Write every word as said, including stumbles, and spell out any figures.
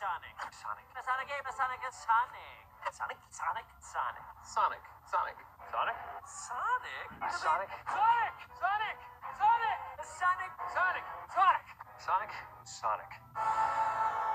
Sonic. Sonic. Sonic game, Sonic, Sonic. Sonic, Sonic, Sonic. Sonic. Sonic. Sonic. Sonic? Sonic. Sonic! Sonic! Sonic! Sonic! Sonic. Sonic. Sonic. Sonic.